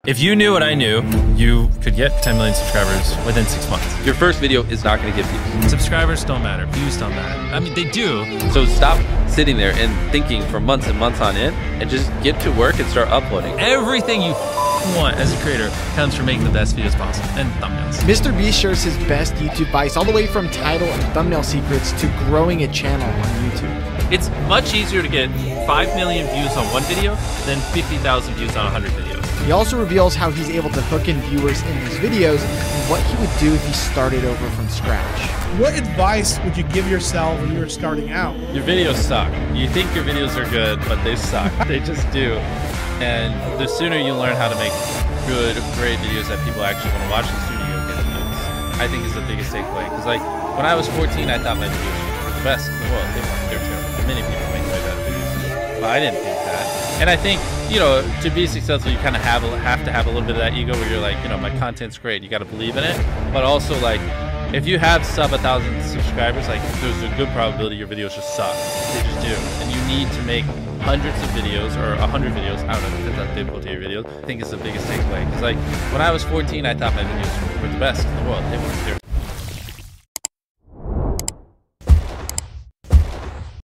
If you knew what I knew, you could get 10 million subscribers within 6 months. Your first video is not going to get views. Subscribers don't matter. Views don't matter. I mean, they do. So stop sitting there and thinking for months and months on end and just get to work and start uploading. Everything you want as a creator comes from making the best videos possible and thumbnails. Mr. Beast shares his best YouTube advice all the way from title and thumbnail secrets to growing a channel on YouTube. It's much easier to get 5 million views on one video than 50,000 views on 100 videos. He also reveals how he's able to hook in viewers in these videos and what he would do if he started over from scratch. What advice would you give yourself when you were starting out? Your videos suck. You think your videos are good, but they suck. They just do. And the sooner you learn how to make good, great videos that people actually want to watch, the sooner you'll get views. I think is the biggest takeaway. Because like when I was 14, I thought my videos were the best in the world. They weren't. They're terrible. Many people make way better videos, but I didn't think that. And I think, you know, to be successful, you kind of have to have a little bit of that ego where you're like, you know, my content's great. You got to believe in it. But also, like, if you have sub 1,000 subscribers, like, there's a good probability your videos just suck. They just do. And you need to make hundreds of videos or 100 videos. I don't know if that's that difficult to your videos. I think it's the biggest takeaway. Because, like, when I was 14, I thought my videos were the best in the world. They weren't. They're